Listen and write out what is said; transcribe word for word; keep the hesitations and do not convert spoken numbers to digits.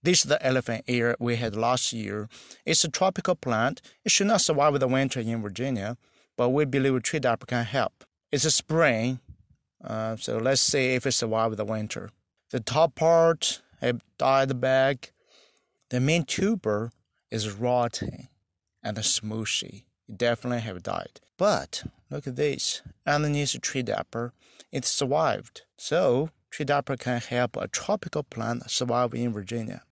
This is the elephant ear we had last year. It's a tropical plant. It should not survive the winter in Virginia, but we believe TreeDiaper can help. It's a spring, uh, so let's see if it survives the winter. The top part have died back. The main tuber is rotten and smooshy. It definitely have died. But look at this. Underneath TreeDiaper, it survived. So TreeDiaper can help a tropical plant survive in Virginia.